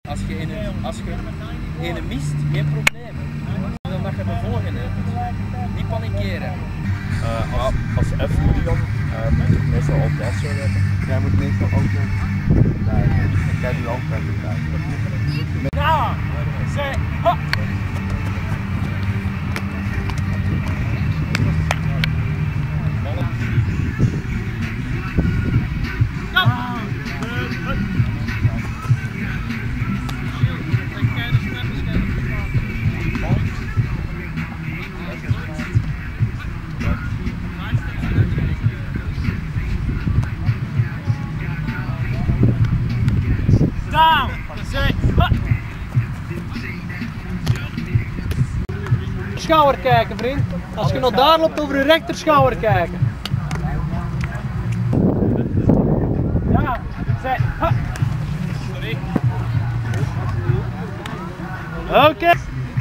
als je in een mist, geen probleem. Dan mag je de volgende. Niet panikeren. Als F moet je dan moet je meestal altijd zo rijden. Jij moet meestal ook doen. Nee, ik kijk nu ook verder. Ja! Zeg! Ha! Down! Zeg! Ha! Schouder kijken, vriend. Als je nog daar loopt, over je rechterschouder kijken. Ja! Zeg! Ha! Sorry. Oké.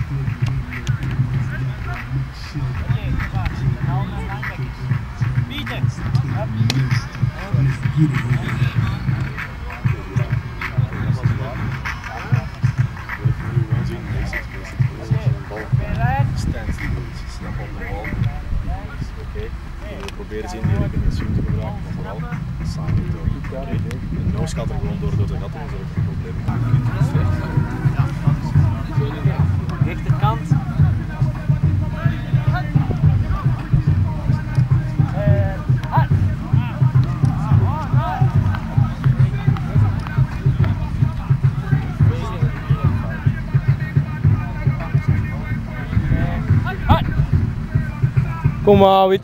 We proberen ze in die reconditie te gebruiken, maar vooral samen door. De noos gaat er gewoon door de gat en zo geen probleem. Rechterkant. Kom maar, Wits.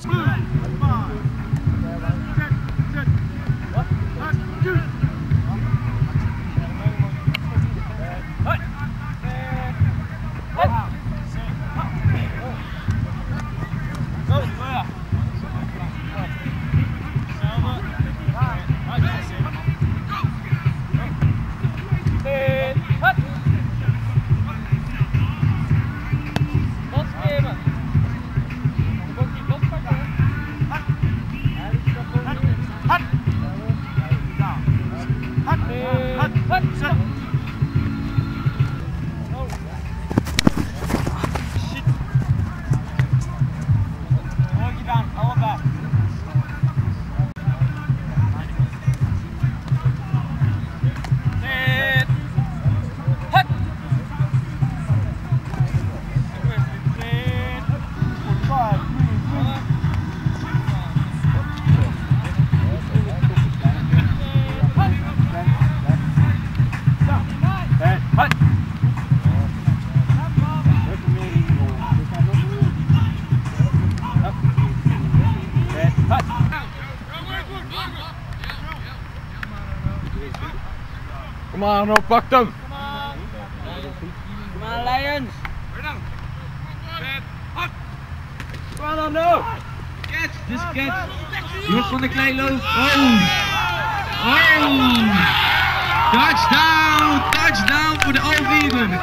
Kom maar, nou pak hem! Kom aan, Lions! Kom aan dan nou! Dus catch. Jos van der Kleilo. Oh! Touchdown! Touchdown voor de Alvieren!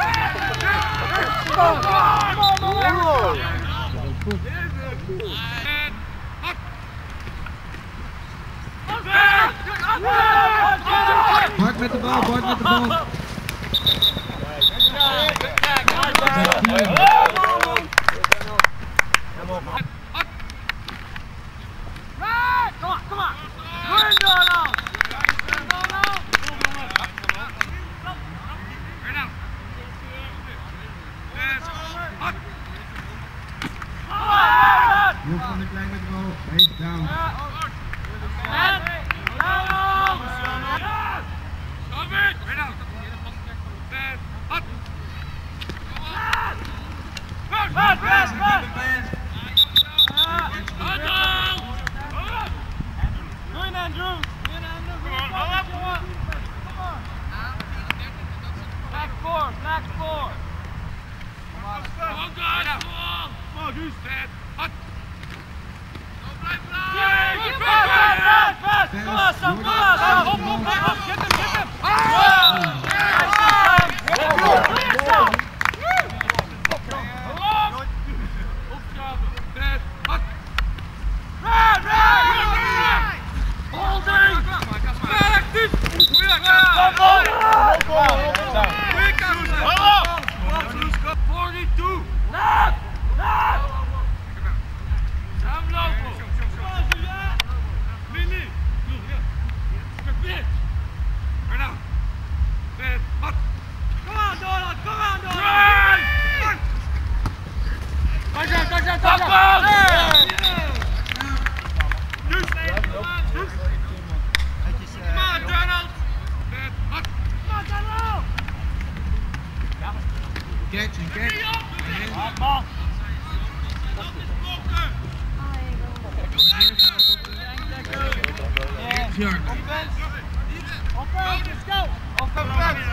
Bart met de bal, Bart met de bal. Jos van der Klein met de bal. Hij is down. Holding! catch, een catch. Offense, let's go! Offense!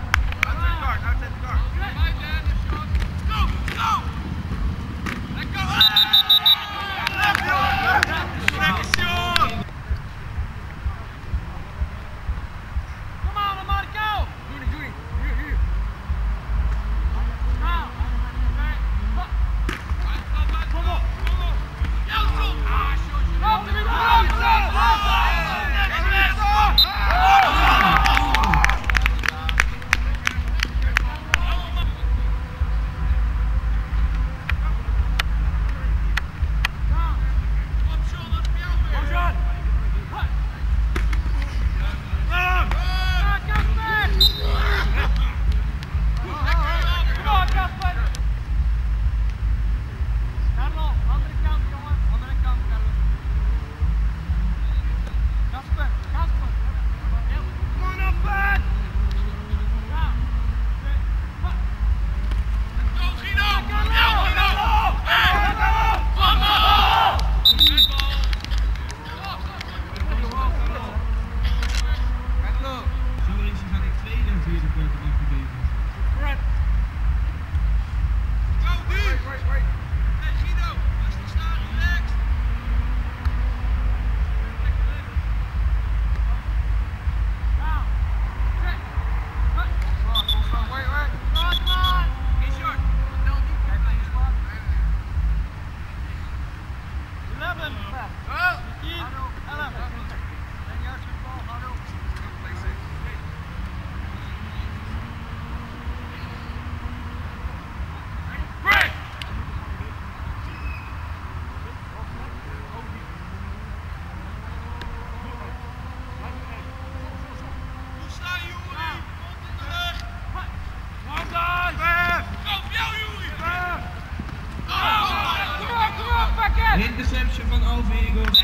Interception van Alpha Eagles.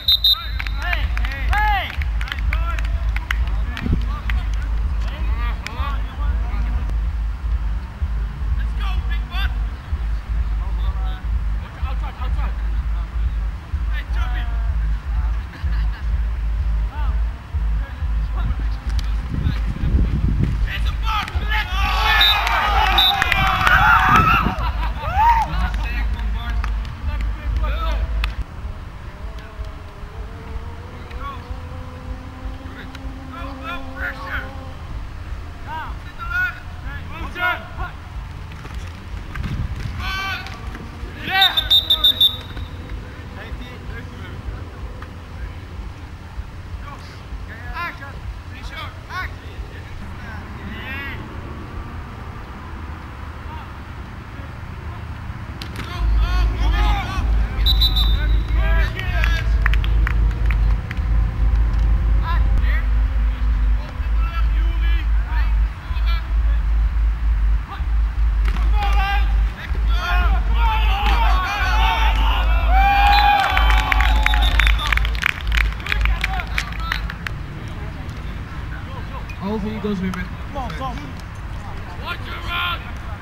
Alpha Eagles weer met. Watch your run!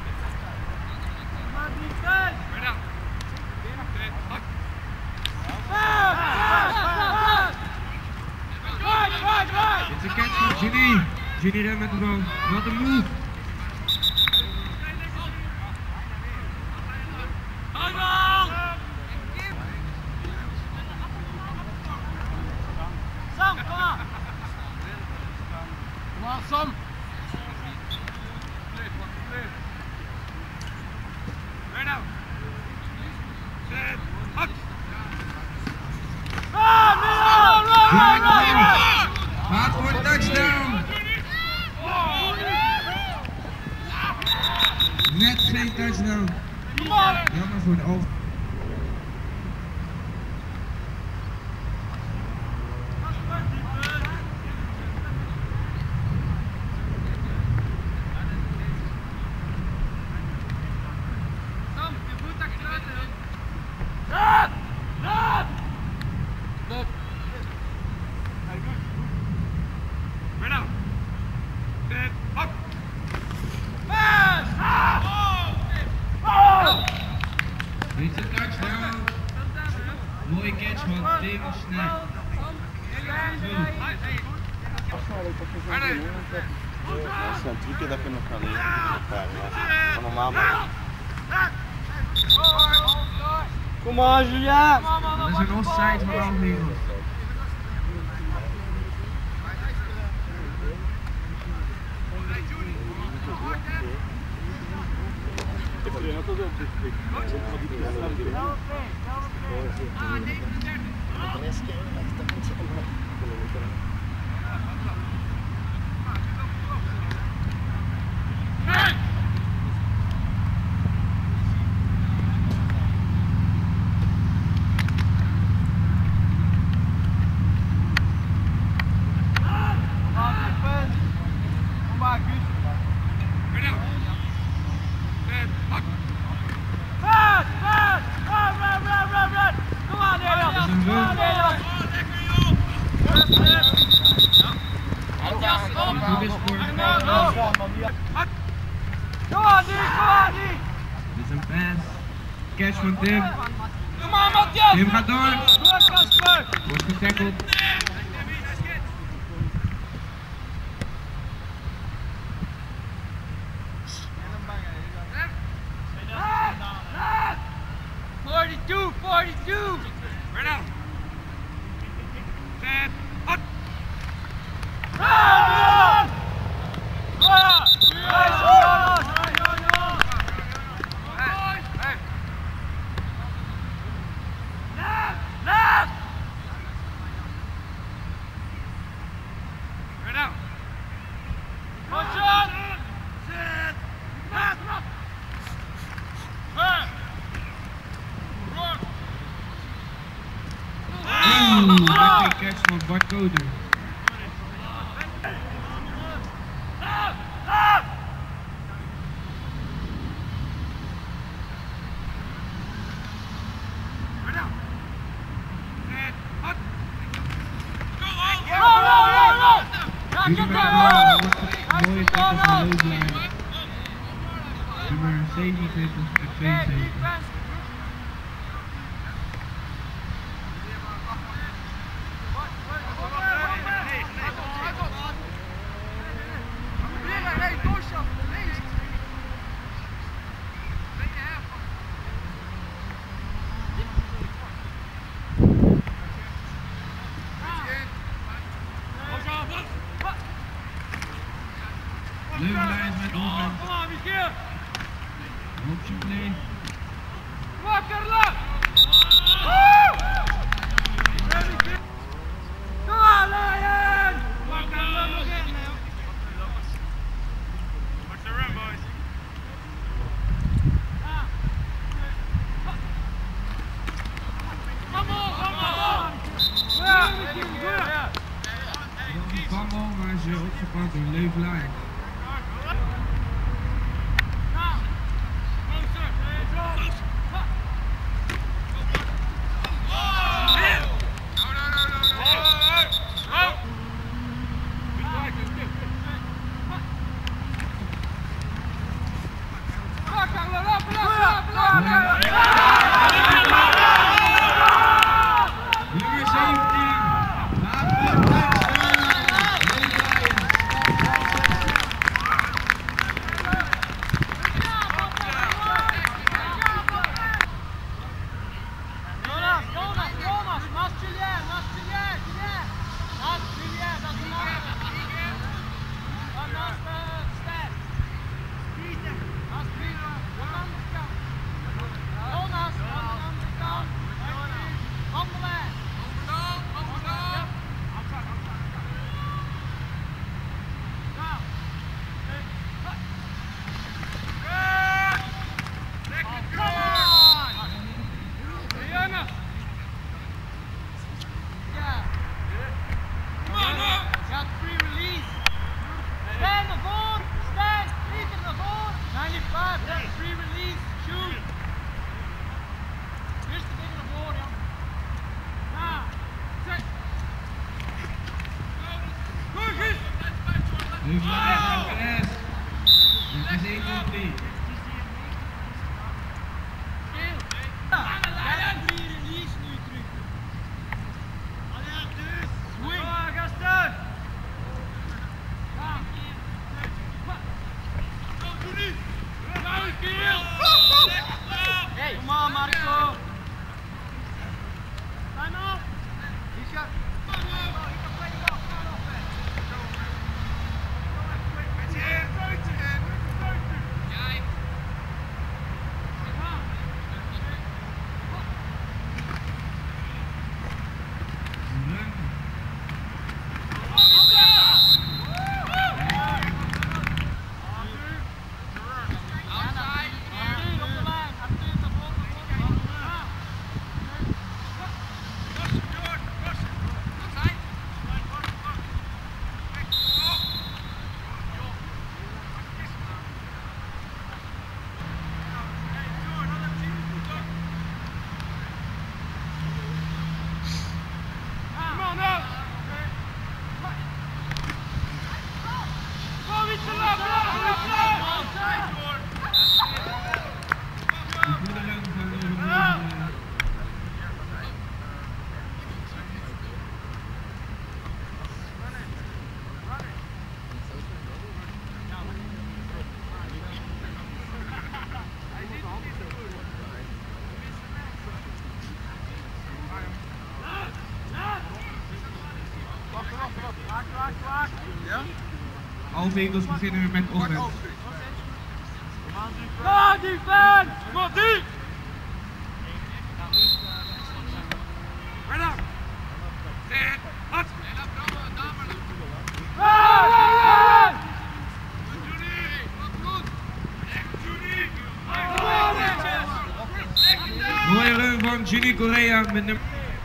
Dit is een catch van Ginny. Ginny rent met de bal. Wat een move. Sam, kom aan! Kom aan, Sam! Weer nou! Zet! Hak! Gaat voor de touchdown. Net geen touchdown. Jammer voor de Alpha. Pass! snel. Dat zijn trucken dat je nog kan leren. Maar normaal maar. Kom maar, Julia! Dat is een offside voor Almere. Dit is een pass. Catch van Tim. Tim gaat door. Wordt getackeld. Catch van Bart Koder. Mooie tackle van Loodlijn. Nummer 27 en 72. Leuvenlijn met Olven. Option play. Vangel, maar ze opgepakt door Leuvenlijn. Nummer 17. Hey, come on, Marco. Time out. Halfwegels beginnen we met offense. Ga defense! Kom op, die! Right up! Stand! Hut! Mooie run van Ginny Correa met nummer...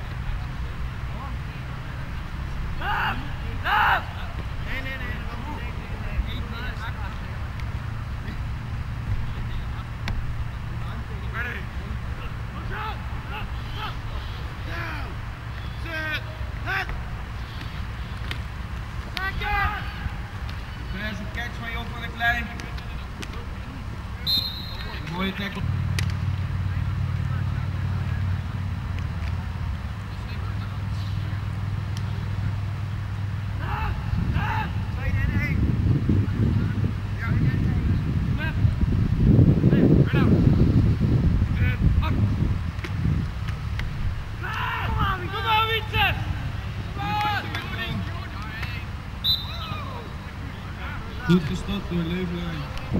Catch van Jon van der Klein. Mooie tackle. Goed gestopt door Leuvelijn.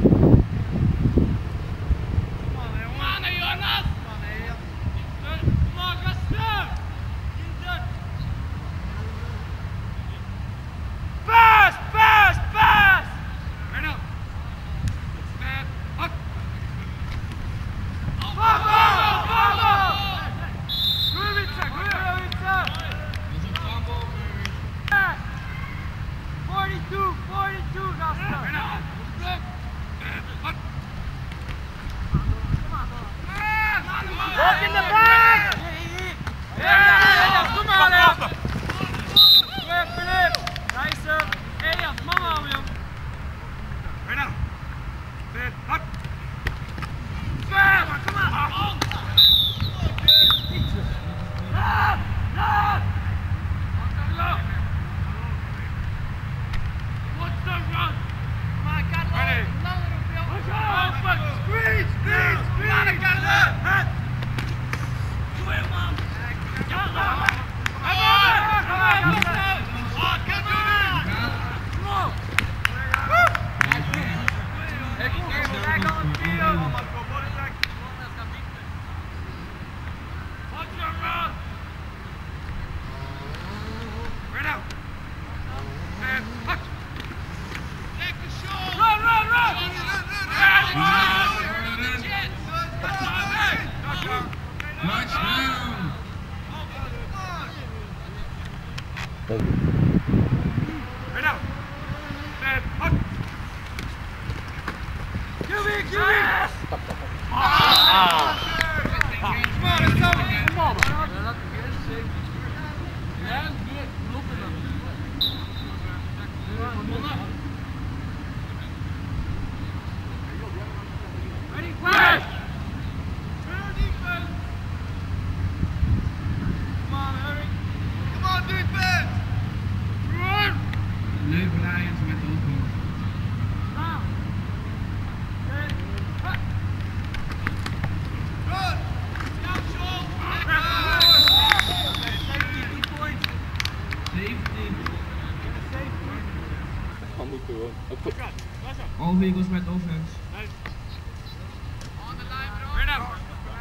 Pass! Pass! Pass! Right up! Stand! Up! Grujica! Grujica! Dat is een fumble. 42, gasten! Walk in the back! Kom maar, Elias! Good, Philip! Nice! Elias, mama, William! Right now! Stand up! Stand! Come on! What's the run? Come on, got ready! Squeeze! Squeeze! Squeeze!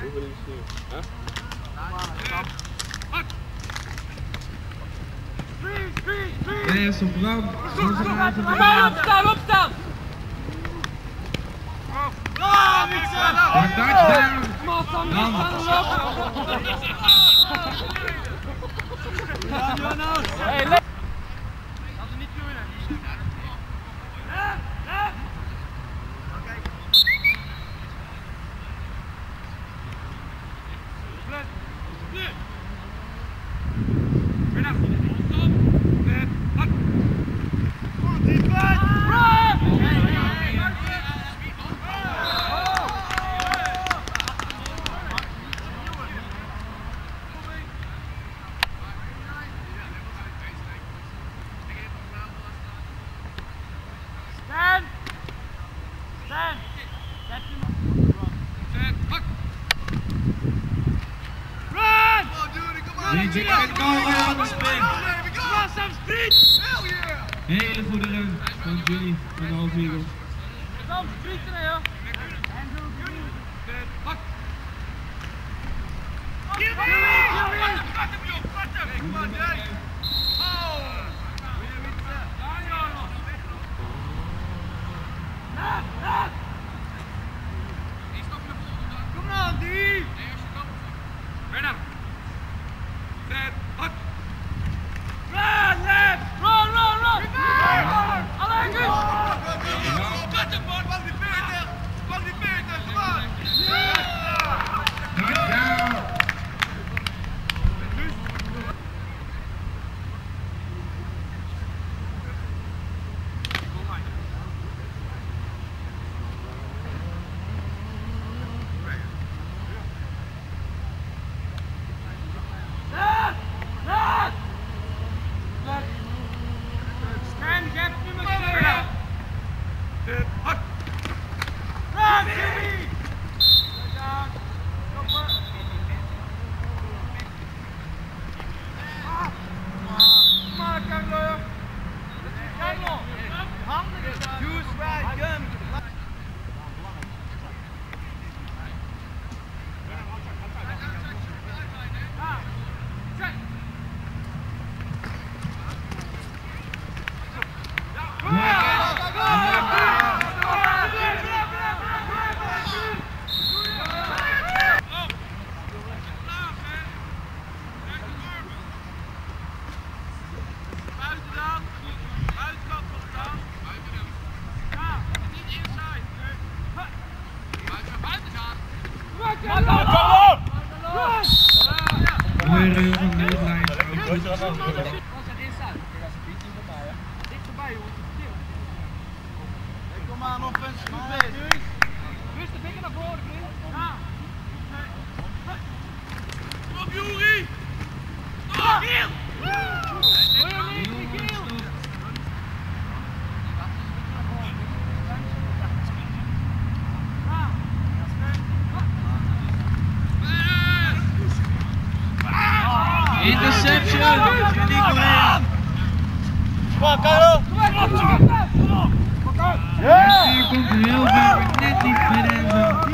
Hoeveel is het nu? Huh? Eerst op brand. Opstaan, opstaan! Touchdown. Hey, laat hem niet vloeien. Hele goede run van Jimmy van de Half Eagles. Kom, schieten joh. Kom nou, die! Bijna! Run, left! Run, run, run! Alleen goed! Mooie run van de midlijn. Kom maar, nog eens. Goed bezig. Rustig, dikker naar voren, vriend. Ja. Kom op, Juri! Giel! Interception! Jullie Korea! Kom maar, Karel! Hier komt heel ver, maar net niet bij de endzone.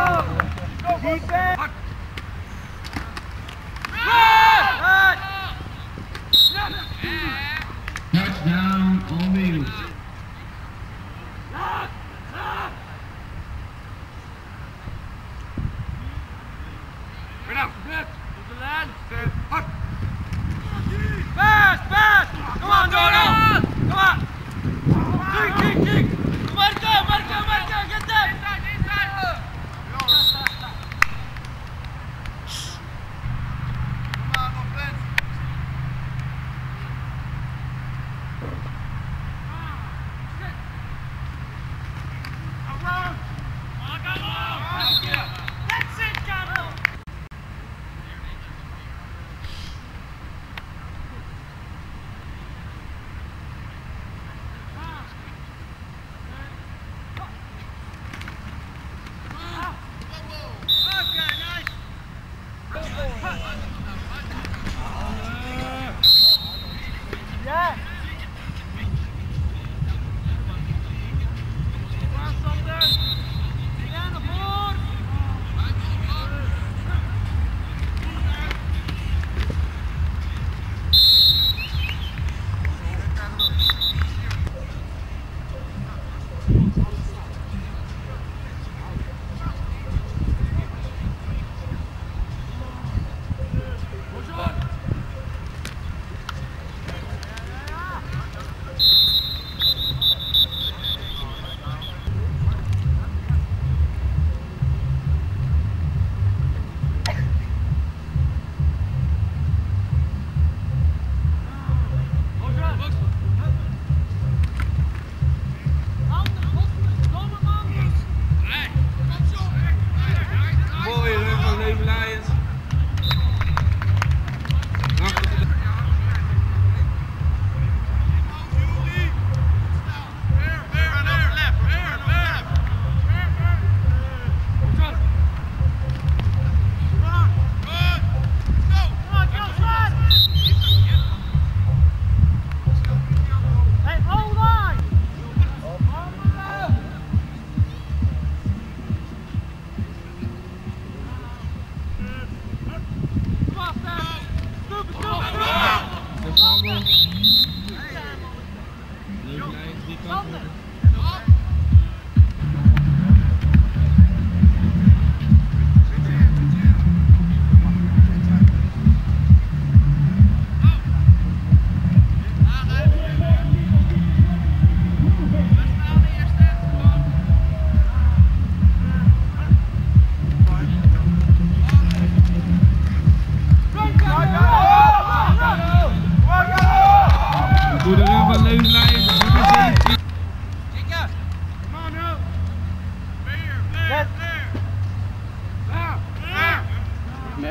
Touchdown, All Eagles. Pass, pass! Come on, Jordan! Come on! Kick, kick, kick! Marco, Marco, Marco, get that!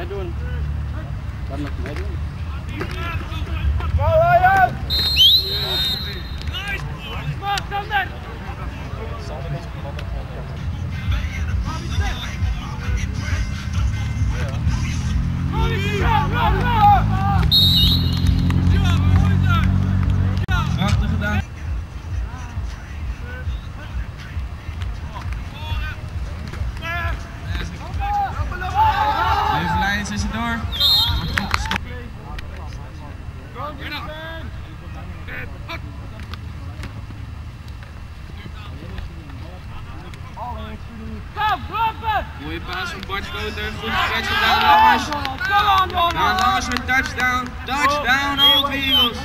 meedoen. Kan nog meedoen. Prachtig gedaan. Even lijns is het door. Mooie paas van Bart Koter, goed gecatcht van Daan Lammers. Daan Lammers met touchdown. Touchdown Old Eagles.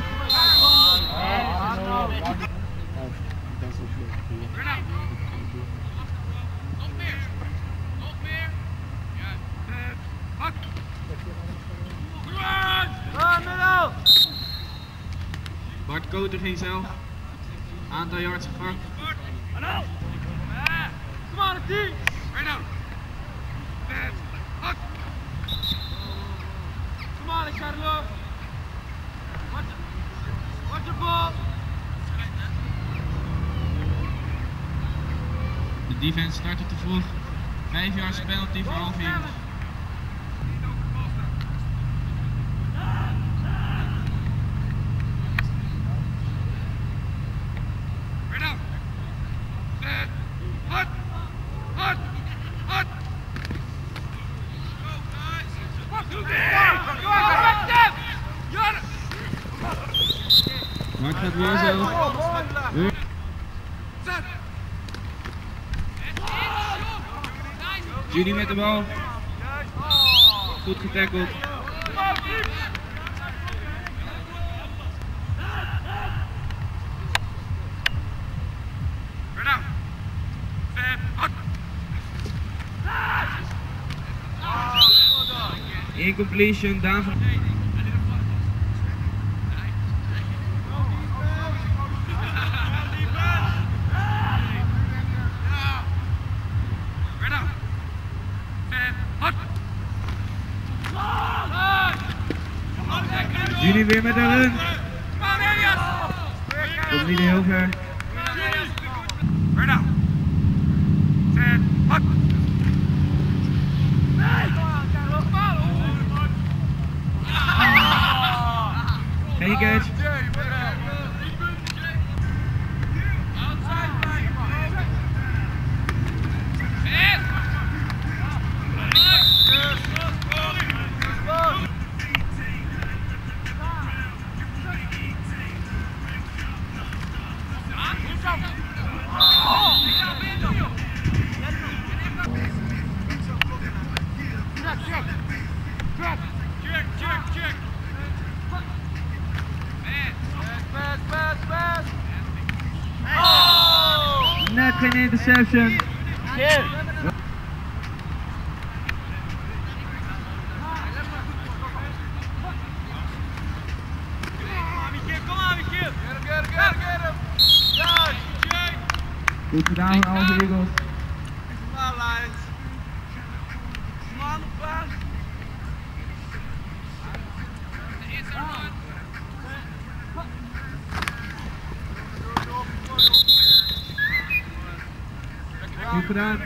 Bart Koter ging zelf. Aantal yards gevangen. Come on, team! Right now! Come on, Carlo! Watch the ball! De defense startte te vroeg. 5 yards penalty voor Old Eagles. Mark gaat weer zo. Judy met de bal. Goed getackeld. Incompletion, Daan van... Judy weer met een run. Komt niet heel ver. Geen catch. Net geen interception. Goed gedaan van Old Eagles. Goed gedaan.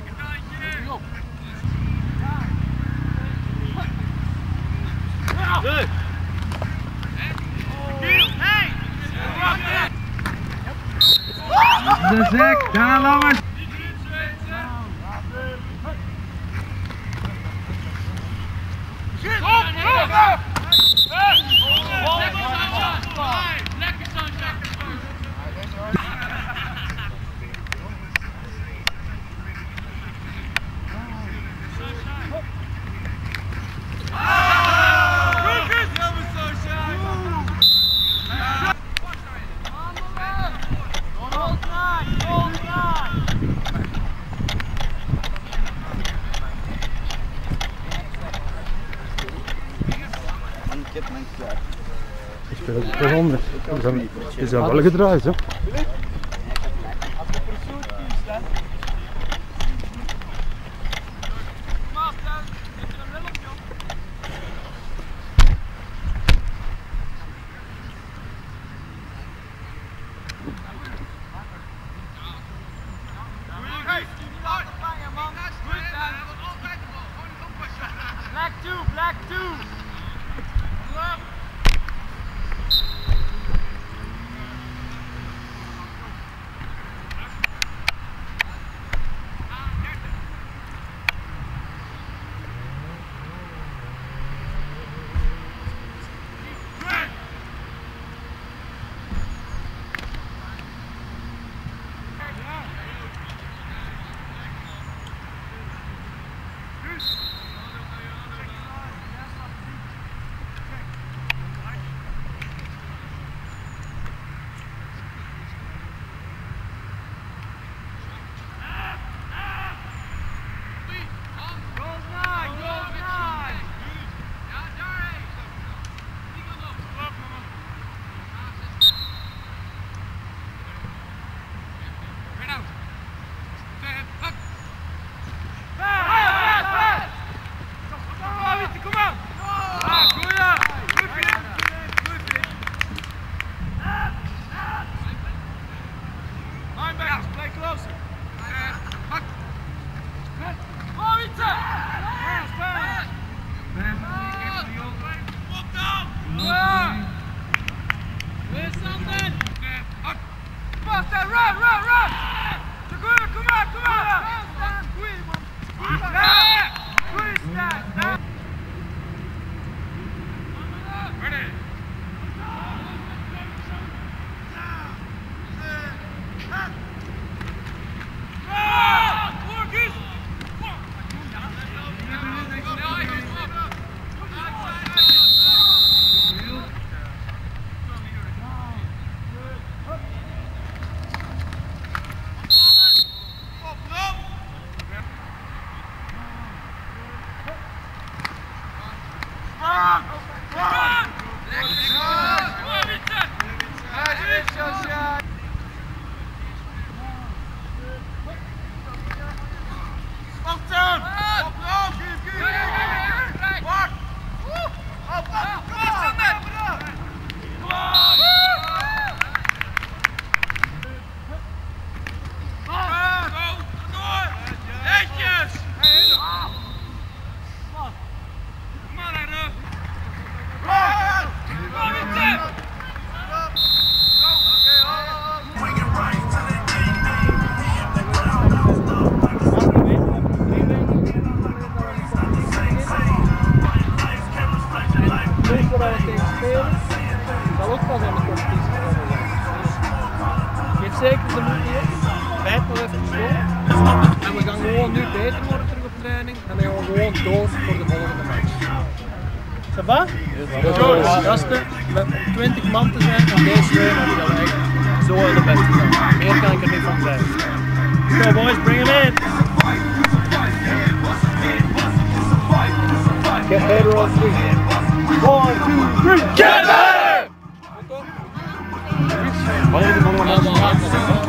De zek, Daan Lammers. Ik speel ook 200. Die zijn wel gedraaid, hè? nog even gestopt. En we gaan gewoon nu beter worden terug op training. En dan gaan we gewoon door voor de volgende match. Ça va? Gasten, met 20 man te zijn van deze week hebben we dat echt zo in de bed gedaan. Meer kan ik er niet van zeggen. Go boys, bring him in! Get better on 3. 1, 2, 3, get better! Wanneer is het allemaal?